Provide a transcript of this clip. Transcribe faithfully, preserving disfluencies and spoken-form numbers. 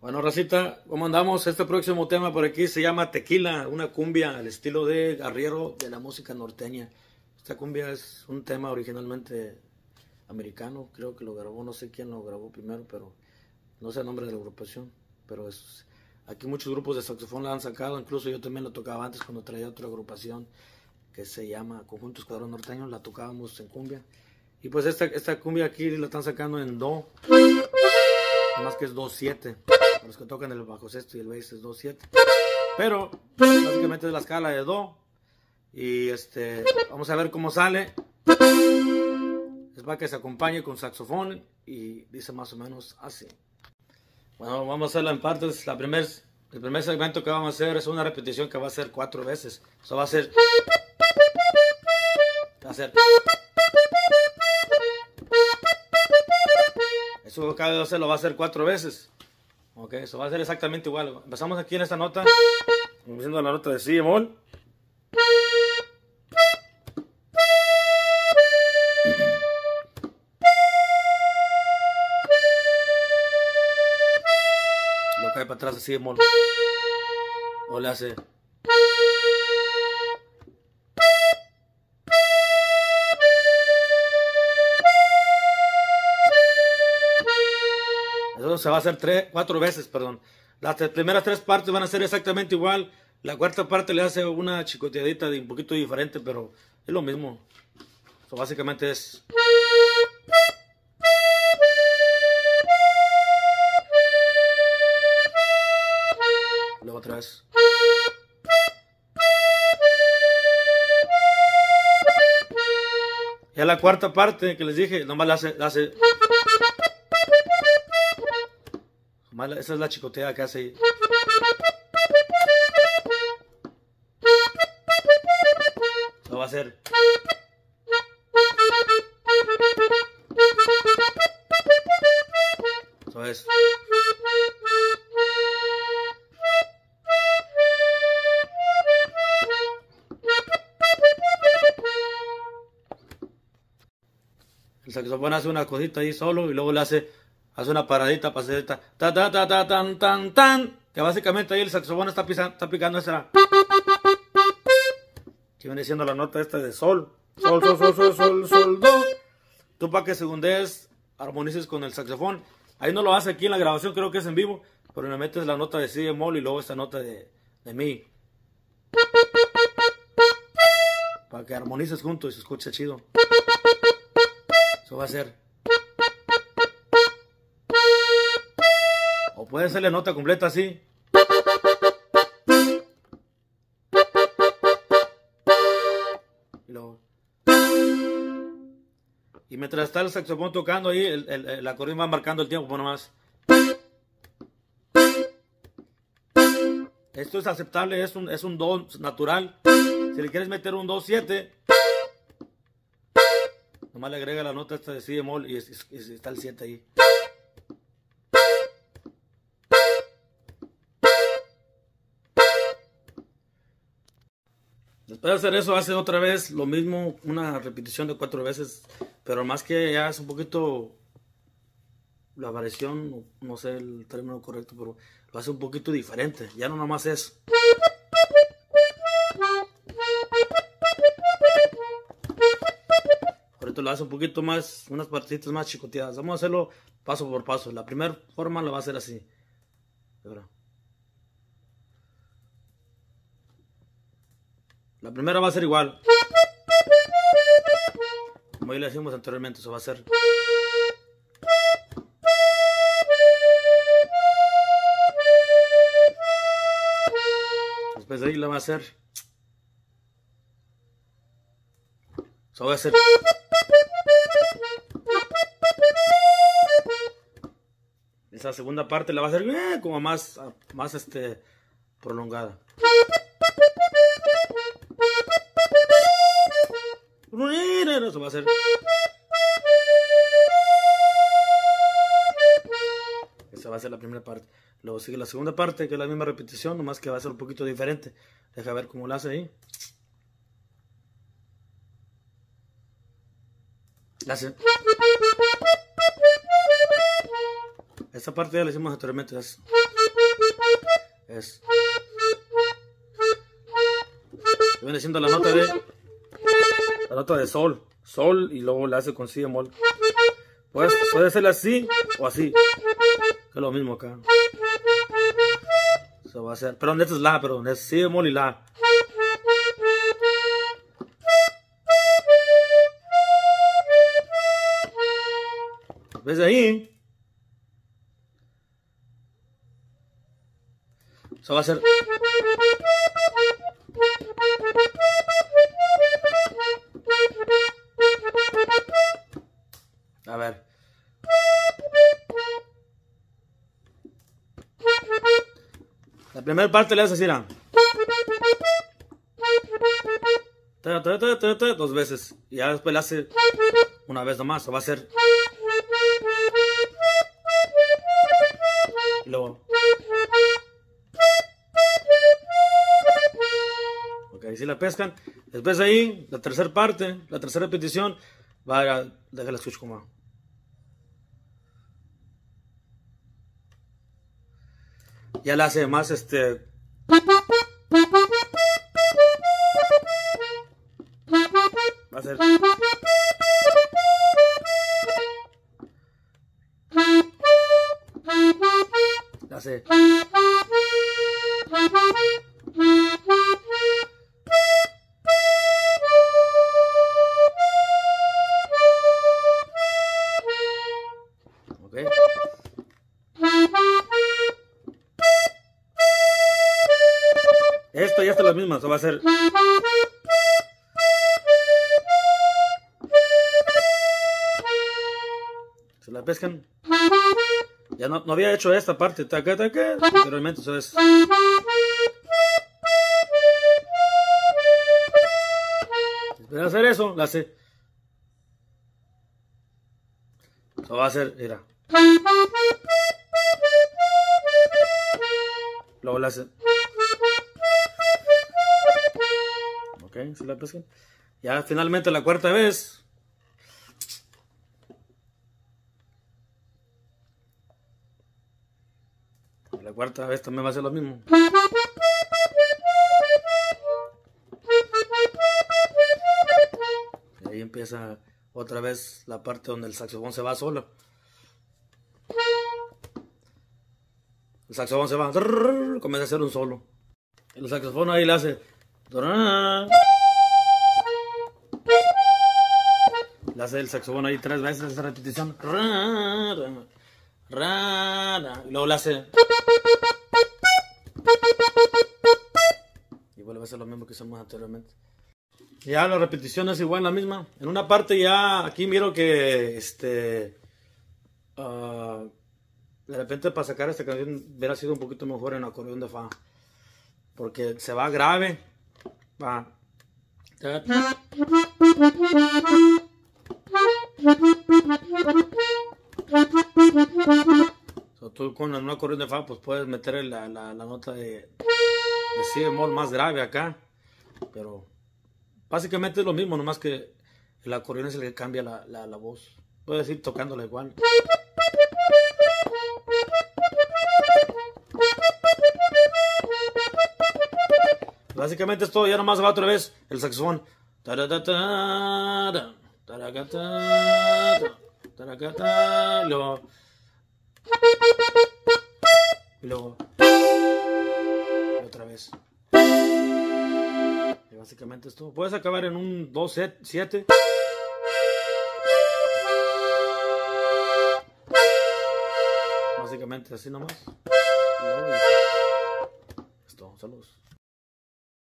Bueno, racita, ¿cómo andamos? Este próximo tema por aquí se llama Tequila, una cumbia al estilo de arriero de la música norteña. Esta cumbia es un tema originalmente americano, creo que lo grabó, no sé quién lo grabó primero, pero no sé el nombre de la agrupación, pero es, aquí muchos grupos de saxofón la han sacado, incluso yo también la tocaba antes cuando traía otra agrupación que se llama Conjunto Escuadrón Norteño, la tocábamos en cumbia. Y pues esta, esta cumbia aquí la están sacando en do, más que es do siete. Los que tocan el bajo sexto y el bass es do siete, pero básicamente es la escala de do. Y este vamos a ver cómo sale. Es para que se acompañe con saxofón y dice más o menos así. Bueno, vamos a hacerla en partes. La primer, el primer segmento que vamos a hacer es una repetición que va a ser cuatro veces. Eso va a ser va a ser eso cada vez lo va a hacer cuatro veces. Ok, eso va a ser exactamente igual. Empezamos aquí en esta nota, haciendo la nota de si bemol. Lo cae para atrás de si bemol. O le hace. Eso se va a hacer tres, cuatro veces, perdón. Las primeras tres partes van a ser exactamente igual. La cuarta parte le hace una chicoteadita de un poquito diferente, pero es lo mismo. Eso básicamente es. Luego otra vez. Ya la cuarta parte que les dije, nomás la hace, la hace. Esa es la chicotea que hace ahí. Eso va a ser. Eso es. El saxofón hace una cosita ahí solo y luego le hace. Hace una paradita para hacer esta ta ta ta ta tan tan tan, que básicamente ahí el saxofón está, pisa, está picando esa que viene siendo la nota esta de sol, sol, sol, sol, sol, sol, sol, do. Tú para que segundes, armonices con el saxofón. Ahí no lo hace aquí en la grabación, creo que es en vivo, pero le metes la nota de si bemol y luego esta nota de, de mi, para que armonices juntos y se escuche chido. Eso va a ser. O puede ser la nota completa así. Y luego. Y mientras está el saxofón tocando ahí, el, el, el acordeón va marcando el tiempo, por nomás. Esto es aceptable, es un, es un do natural. Si le quieres meter un do siete, nomás le agrega la nota esta de si bemol y, es, y está el siete ahí. Después de hacer eso, hace otra vez lo mismo, una repetición de cuatro veces, pero más que ya es un poquito la variación, no sé el término correcto, pero lo hace un poquito diferente, ya no nomás es. Ahorita lo hace un poquito más, unas partiditas más chicoteadas. Vamos a hacerlo paso por paso. La primera forma lo va a hacer así. La primera va a ser igual, como ya le decimos anteriormente, eso va a ser. Después de ahí la va a hacer. Eso va a ser. Esa segunda parte la va a hacer eh, como más, más este, prolongada. Eso va a ser. Esa va a ser la primera parte. Luego sigue la segunda parte, que es la misma repetición, nomás que va a ser un poquito diferente. Deja ver cómo la hace ahí. La hace. Esta parte ya la hicimos anteriormente. Es... es. Viene siendo la nota de la nota de sol, sol y luego la hace con si bemol. Pues puede ser así o así, que es lo mismo acá. Se va a hacer, perdón, este es la, perdón, es si bemol y la. ¿Ves ahí? Eso va a ser. A ver. La primera parte le hace así, ¿no? Ta, ta, ta, ta, ta, dos veces. Y ya después le hace una vez nomás. O va a ser. Y luego. Ok, si la pescan. Después ahí, la tercera parte, la tercera repetición. Va a. Déjala escuchar como. Ya la hace más este. Va a ser. La hace. Ok. Esto ya está lo mismo, eso va a ser. Se la pescan. Ya no, no había hecho esta parte. Taca, taca. Anteriormente, eso es. Después de hacer eso, la hace. Eso va a ser, mira. Luego la hace. Ok, se la pescan. Ya finalmente la cuarta vez. La cuarta vez también va a ser lo mismo. Y ahí empieza otra vez la parte donde el saxofón se va solo. El saxofón se va, comienza a hacer un solo. El saxofón ahí le hace. Le hace el saxofón ahí tres veces esa repetición. Y luego le hace. Y vuelve a hacer lo mismo que hicimos anteriormente. Ya la repetición es igual la misma. En una parte ya aquí miro que este uh, de repente para sacar esta canción hubiera sido un poquito mejor en acordeón de fa. Porque se va grave. Va. So, tú con un acordeón de fa pues puedes meter la, la, la nota de, de si bemol más grave acá. Pero básicamente es lo mismo, nomás que el acordeón es el que cambia la, la, la voz. Puedes ir tocándola igual. Básicamente es todo, ya nomás va otra vez el saxofón. Y luego. Y luego. Y otra vez. Y básicamente es todo. Puedes acabar en un dos siete. Básicamente así nomás. Y luego, y... Es todo, saludos.